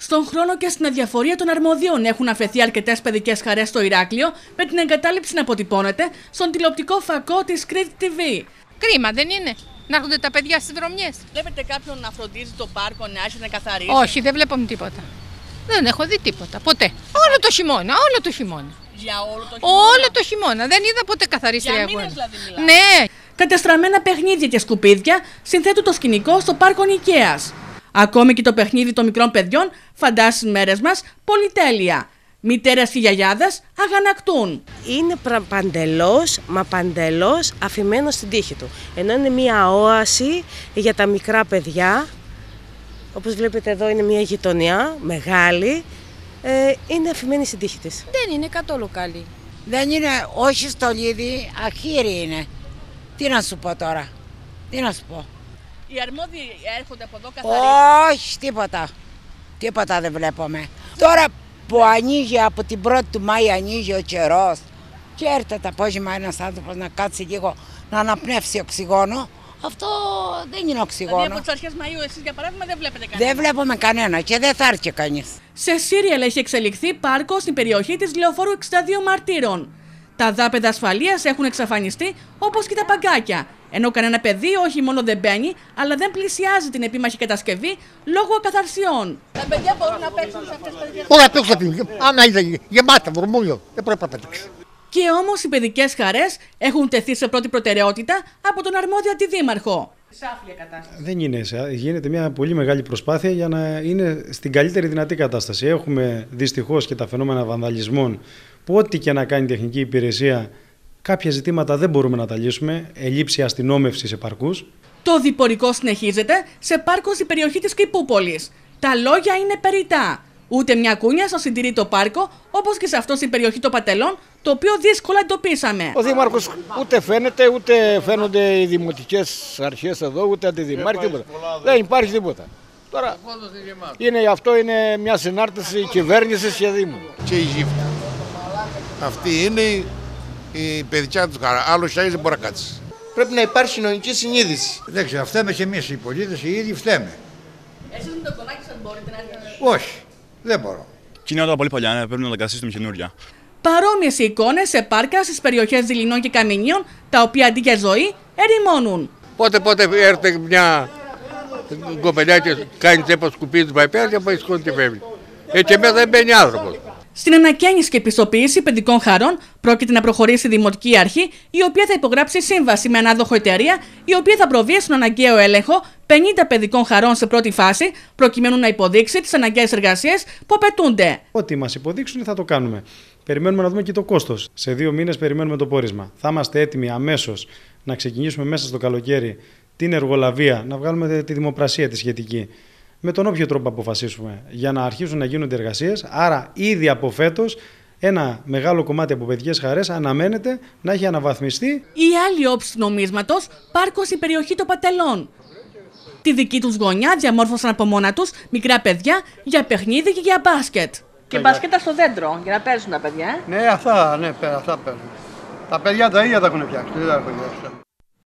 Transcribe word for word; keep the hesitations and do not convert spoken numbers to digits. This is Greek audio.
Στον χρόνο και στην αδιαφορία των αρμοδίων έχουν αφαιθεί αρκετές παιδικές χαρές στο Ηράκλειο, με την εγκατάλειψη να αποτυπώνεται στον τηλεοπτικό φακό της Crete τι βι. Κρίμα δεν είναι να έρχονται τα παιδιά στις δρομιές. Βλέπετε κάποιον να φροντίζει το πάρκο, να άρχισε να καθαρίσει? Όχι, δεν βλέπουμε τίποτα. Δεν έχω δει τίποτα, ποτέ. Όλο το χειμώνα, όλο το χειμώνα. Για όλο το χειμώνα? Όλο το χειμώνα. Δεν είδα ποτέ καθαρίστρια αγώνα. Για μήνες δηλαδή μιλάμε? Ναι. Κατεστραμμένα παιχνίδια και σκουπίδια συνθέτουν το σκηνικό στο πάρκο Νικαίας. Ακόμη και το παιχνίδι των μικρών παιδιών φαντάζει στις μέρες μας πολυτέλεια. Μητέρες και γιαγιάδες αγανακτούν. Είναι παντελώς, μα παντελώς αφημένο στην τύχη του. Ενώ είναι μια όαση για τα μικρά παιδιά. Όπως βλέπετε εδώ είναι μια γειτονιά μεγάλη. Ε, είναι αφημένη στην τύχη της. Δεν είναι καθόλου καλή. Δεν είναι, όχι στολίδι, αχύρι είναι. Τι να σου πω τώρα, τι να σου πω. Οι αρμόδιοι έρχονται από εδώ καθαρίζουν? Όχι, τίποτα. Τίποτα δεν βλέπουμε. Τώρα που ανοίγει από την πρώτη του Μάη, ανοίγει ο καιρός και έρχεται το απόγευμα ένας άνθρωπος να κάτσει λίγο να αναπνεύσει οξυγόνο, αυτό δεν είναι οξυγόνο. Δηλαδή από τις αρχές Μαΐου εσείς για παράδειγμα δεν βλέπετε κανένα? Δεν βλέπουμε κανένα και δεν θα έρθει κανείς. Σε Σύριαλ έχει εξελιχθεί πάρκο στην περιοχή της Λεωφόρου εξήντα δύο Μαρτύρων. Τα δάπεδα ασφαλείας έχουν εξαφανιστεί, όπως και τα παγκάκια. Ενώ κανένα παιδί όχι μόνο δεν μπαίνει, αλλά δεν πλησιάζει την επίμαχη κατασκευή λόγω ακαθαρσιών. Τα παιδιά μπορούν να παίξουν σε αυτές τις περιοχές? Όλα παίξουν, άμα είναι γεμάτα βουρμούλιο, δεν πρέπει να παίξει. Και όμως οι παιδικές χαρές έχουν τεθεί σε πρώτη προτεραιότητα από τον αρμόδιο αντιδήμαρχο. Σάφλια κατάσταση. Δεν είναι, γίνεται μια πολύ μεγάλη προσπάθεια για να είναι στην καλύτερη δυνατή κατάσταση. Έχουμε δυστυχώς και τα φαινόμενα βανδαλισμών που ό,τι και να κάνει η τεχνική υπηρεσία, κάποια ζητήματα δεν μπορούμε να τα λύσουμε, ελλείψη αστυνόμευσης επαρκούς. Το διπορικό συνεχίζεται σε πάρκο στην περιοχή της Κυπούπολης. Τα λόγια είναι περιττά. Ούτε μια κούνια στο συντηρεί το πάρκο, όπως και σε αυτό στην περιοχή των Πατελών, το οποίο δύσκολα εντοπίσαμε. Ο Δήμαρχος ούτε φαίνεται, ούτε φαίνονται οι δημοτικές αρχές εδώ, ούτε αντιδημάρχοι, τίποτα. Δεν υπάρχει τίποτα. Τώρα είναι, αυτό είναι μια συνάρτηση κυβέρνησης και Δήμου. Και η γύφτα. Αυτή είναι η παιδικιά του χαρά. Άλλο σιάι δεν μπορεί να κάτσει. Πρέπει να υπάρχει κοινωνική συνείδηση. Δεν ξέρω, φταίμε και εμείς οι πολίτες οι ίδιοι φταίμε. Εσείς με τον κονάκι σας μπορείτε να... Όχι, δεν μπορώ. Κοινότητα πολύ παλιά, ναι, πρέπει να τα καθίσουμε καινούρια. Παρόμοιες οι εικόνες σε πάρκα στις περιοχές Δειλινών και Καμινίων, τα οποία αντί για ζωή ερημώνουν. Πότε πότε έρθει μια κοπελιά και κάνει τσέπα σκουπίδι του παϊπέρα και πάει σκόνη και φεύγει. Έτσι μέσα δεν μπαίνει άνθρωπος. Στην ανακαίνιση και επιστοποίηση παιδικών χαρών πρόκειται να προχωρήσει η Δημοτική Αρχή, η οποία θα υπογράψει σύμβαση με ανάδοχο εταιρεία, η οποία θα προβεί στον αναγκαίο έλεγχο πενήντα παιδικών χαρών σε πρώτη φάση, προκειμένου να υποδείξει τις αναγκαίες εργασίες που απαιτούνται. Ό,τι μας υποδείξουν θα το κάνουμε. Περιμένουμε να δούμε και το κόστος. Σε δύο μήνες περιμένουμε το πόρισμα. Θα είμαστε έτοιμοι αμέσως να ξεκινήσουμε μέσα στο καλοκαίρι την εργολαβία, να βγάλουμε τη δημοπρασία τη σχετική. Με τον όποιο τρόπο αποφασίσουμε, για να αρχίσουν να γίνονται εργασίες. Άρα, ήδη από φέτος, ένα μεγάλο κομμάτι από παιδικές χαρές αναμένεται να έχει αναβαθμιστεί. Η άλλη όψη του νομίσματος, πάρκο στην περιοχή των Πατελών. Τη δική τους γωνιά διαμόρφωσαν από μόνα τους μικρά παιδιά για παιχνίδι και για μπάσκετ. Και μπάσκετα στο δέντρο, για να παίζουν τα παιδιά. Ναι, αυτά, ναι, αυτά παίζουν. Τα παιδιά τα ίδια τα έχουν φτιάξει.